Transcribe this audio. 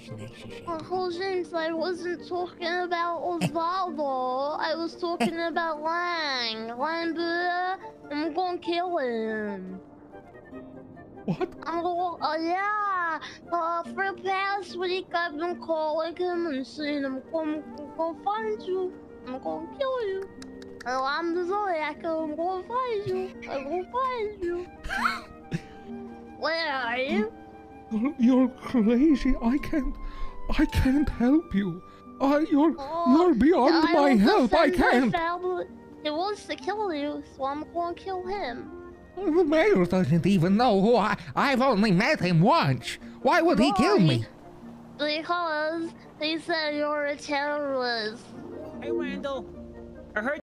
Oh, James, I wasn't talking about Osvaldo. I was talking about Lang. I'm gonna kill him. What? Yeah. For the past week, I've been calling him and saying I'm gonna find you. I'm gonna kill you. Oh, I'm the Zodiac. I'm gonna find you. I'm gonna find you. Where are you? You're crazy. I can't help you. You're beyond my help. I can't. He wants to kill you, so I'm gonna kill him. The mayor doesn't even know who I've only met him once. Why would he kill me? Because he said you're a terrorist. Hey, Randall. I heard